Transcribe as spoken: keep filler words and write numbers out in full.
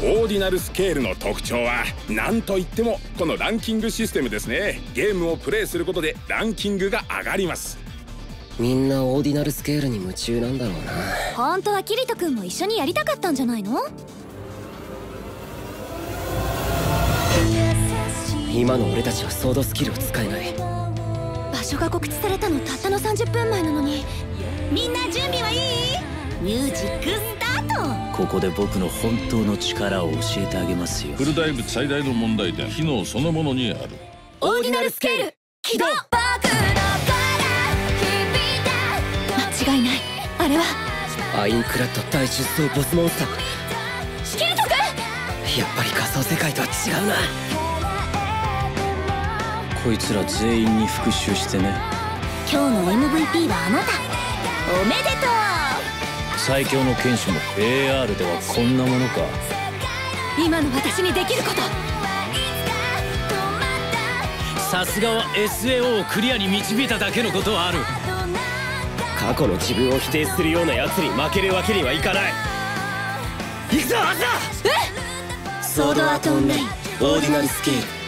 オーディナルスケールの特徴は何といってもこのランキングシステムですね。ゲームをプレイすることでランキングが上がります。 みんなオーディナルスケールに夢中なんだろうな。 本当はキリト君も一緒にやりたかったんじゃないの？ 今の俺たちはソードスキルを使えない。 場所が告知されたのたったのさんじゅっぷんまえなのに。みんな準備はいい？ミュージックスタート。 ここで僕の本当の力を教えてあげますよ。 フルダイブ最大の問題点、機能そのものにある。 オーディナルスケール起動。間違いない。あれはアインクラッド大出走ボスモンスター。 キリト君、 やっぱり仮想世界とは違うな。 こいつら全員に復讐してね。 今日の エムブイピー はあなた。おめでとう。 最強の剣士も エーアール ではこんなものか。 今の私にできること。 さすがは エスエーオー をクリアに導いただけのことはある。 過去の自分を否定するような奴に負けるわけにはいかない。行くぞアザー。 ソードアートオンラインオーディナルスケール。